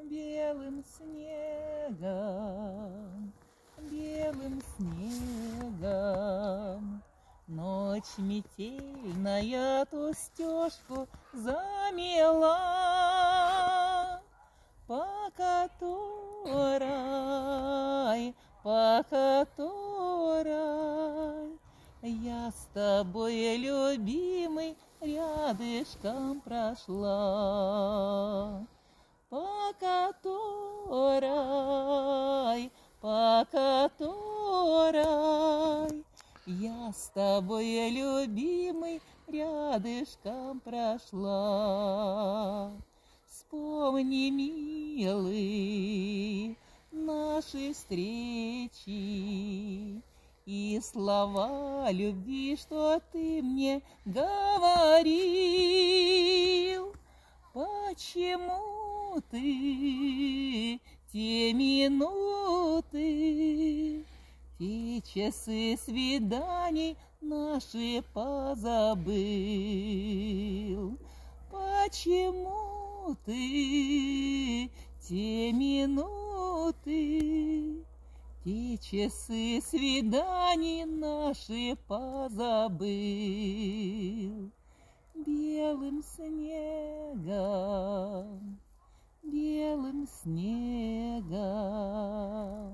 белым снегом, белым снегом. Ночь метельная ту стежку замела, по которой я с тобой, любимый, рядышком прошла, по которой я с тобой, любимый, рядышком прошла. Вспомни, милый, наши встречи и слова любви, что ты мне говорил. Почему ты те минуты, те часы свиданий наши позабыл? Почему ты те минуты, те часы свиданий наши позабыл? Белым снегом, белым снегом.